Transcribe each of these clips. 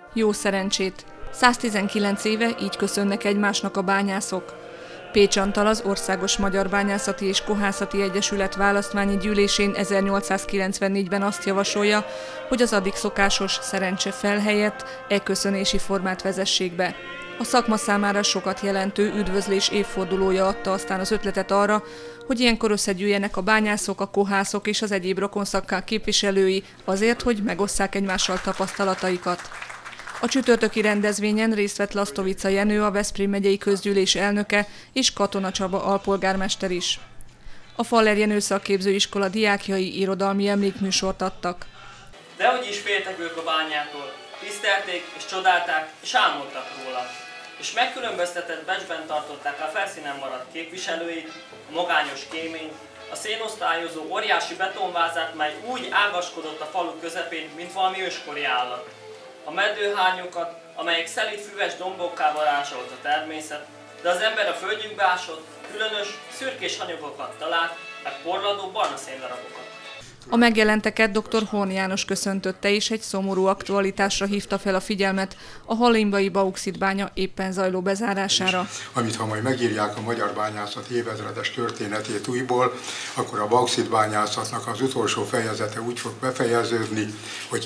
Jó szerencsét! 119 éve így köszönnek egymásnak a bányászok. Pécs Antal, az Országos Magyar Bányászati és Kohászati Egyesület választmányi gyűlésén 1894-ben azt javasolja, hogy az addig szokásos szerencsefel helyett köszönési formát vezessék be. A szakma számára sokat jelentő üdvözlés évfordulója adta aztán az ötletet arra, hogy ilyenkor összegyűjjenek a bányászok, a kohászok és az egyéb rokonszakkák képviselői azért, hogy megosszák egymással tapasztalataikat. A csütörtöki rendezvényen részt vett Lasztovica Jenő, a Veszprém megyei közgyűlés elnöke, és Katona Csaba alpolgármester is. A Faller Jenő szakképzőiskola diákjai irodalmi emlékműsort adtak. Dehogy is féltek ők a bányától, tisztelték és csodálták és álmodtak róla. És megkülönböztetett becsben tartották a felszínen maradt képviselőit, a magányos kéményt, a szénosztályozó óriási betonvázát, mely úgy ágaskodott a falu közepén, mint valami őskori állat. A meddőhányokat, amelyek szelíd füves dombokká varázsolt a természet, de az ember a földjükbe ásott, különös, szürkés hanyagokat talált, meg porladó barna széndarabokat. A megjelenteket dr. Horn János köszöntötte, és egy szomorú aktualitásra hívta fel a figyelmet, a hallimbai bauxitbánya éppen zajló bezárására. Amit ha majd megírják a magyar bányászat évezredes történetét újból, akkor a bauxitbányászatnak az utolsó fejezete úgy fog befejeződni, hogy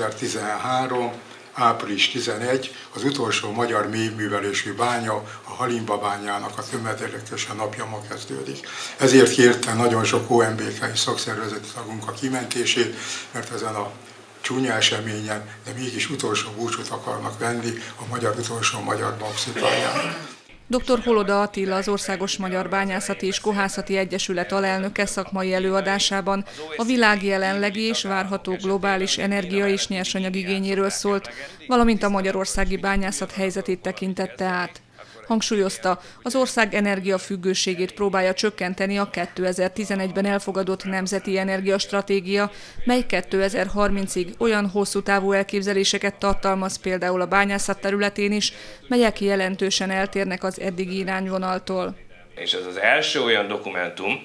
2013. április 11, az utolsó magyar mélyművelésű bánya, a Halimba bányának a tömegérdeklése napja ma kezdődik. Ezért kérte nagyon sok OMBK-i szakszervezeti tagunk a kimentését, mert ezen a csúnya eseményen, de mégis utolsó búcsút akarnak venni a utolsó magyar bauxitbányának. Dr. Holoda Attila, az Országos Magyar Bányászati és Kohászati Egyesület alelnöke szakmai előadásában a világ jelenlegi és várható globális energia- és nyersanyagigényéről szólt, valamint a magyarországi bányászat helyzetét tekintette át. Hangsúlyozta, az ország energiafüggőségét próbálja csökkenteni a 2011-ben elfogadott Nemzeti Energiastratégia, mely 2030-ig olyan hosszú távú elképzeléseket tartalmaz például a bányászat területén is, melyek jelentősen eltérnek az eddigi irányvonaltól. És ez az első olyan dokumentum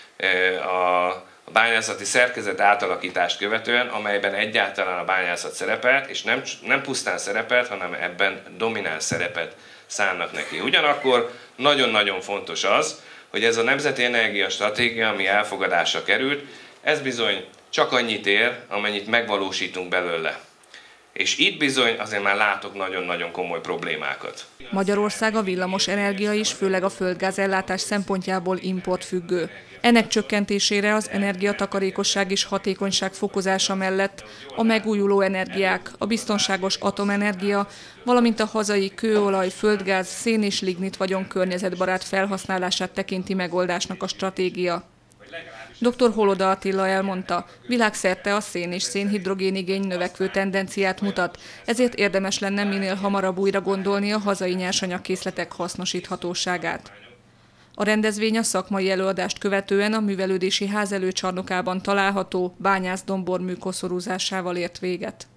a bányászati szerkezet átalakítást követően, amelyben egyáltalán a bányászat szerepelt, és nem pusztán szerepelt, hanem ebben domináns szerepet szánnak neki. Ugyanakkor nagyon-nagyon fontos az, hogy ez a Nemzeti Energiastratégia, ami elfogadásra került, ez bizony csak annyit ér, amennyit megvalósítunk belőle. És itt bizony azért már látok nagyon-nagyon komoly problémákat. Magyarország a villamos energia is, főleg a földgázellátás szempontjából importfüggő. Ennek csökkentésére az energiatakarékosság és hatékonyság fokozása mellett a megújuló energiák, a biztonságos atomenergia, valamint a hazai kőolaj, földgáz, szén és lignit vagyon környezetbarát felhasználását tekinti megoldásnak a stratégia. Dr. Holoda Attila elmondta, világszerte a szén és szénhidrogén igény növekvő tendenciát mutat, ezért érdemes lenne minél hamarabb újra gondolni a hazai nyersanyagkészletek hasznosíthatóságát. A rendezvény a szakmai előadást követően a művelődési ház előcsarnokában található bányász dombormű koszorúzásával ért véget.